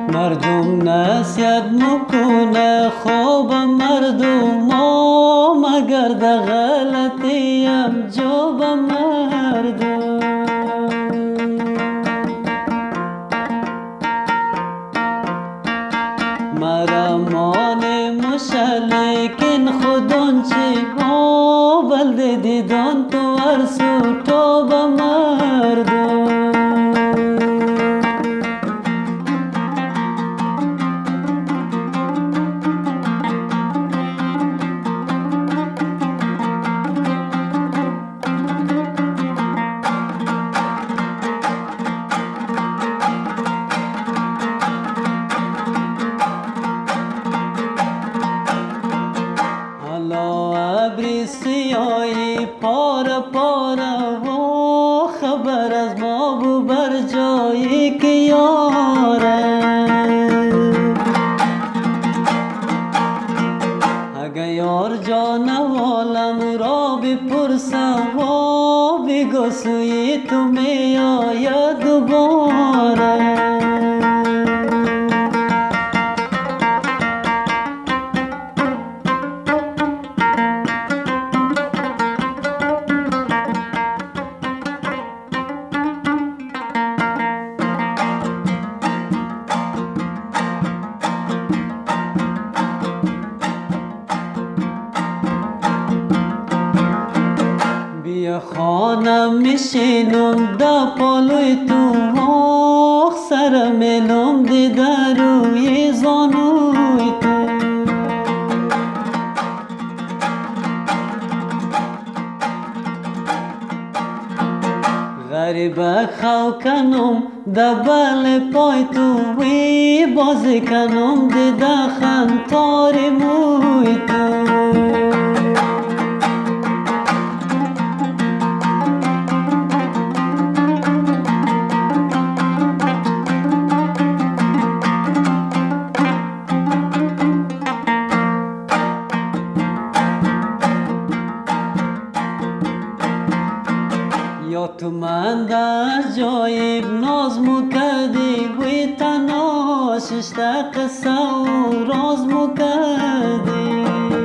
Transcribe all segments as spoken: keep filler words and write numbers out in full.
مردم نصیحت میکنه خوب مردم مگر ده غلطیم جو به مردم مرمان مشلکن خودان چی بلده دیدان تو ارسو تو به مردم ابری سیایی پاره پاره و خبر از ما بو بر جایی که یاره اگه یار جان والم را بپرسم و بگو سوی تو می آید دوباره بیا خانم میشینم دا پالوی تو مخ سر ملم دیده روی زانوی تو غریب خو کنم دا بل پای تو وی بازی کنم دیده خنتاری موی تو یا تو من در جایب ناز مکردی وی تنها ششته قصه و راز مکردی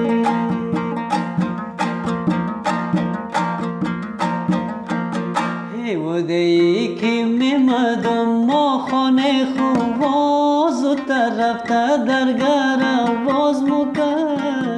هیوده ای که میمدم ما خانه خوب زودتر رفته در گر باز مکردی